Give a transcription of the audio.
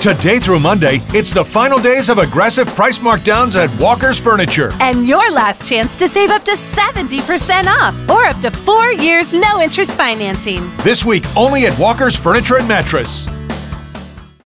Today through Monday, it's the final days of aggressive price markdowns at Walker's Furniture. And your last chance to save up to 70% off or up to 4 years no interest financing. This week only at Walker's Furniture and Mattress.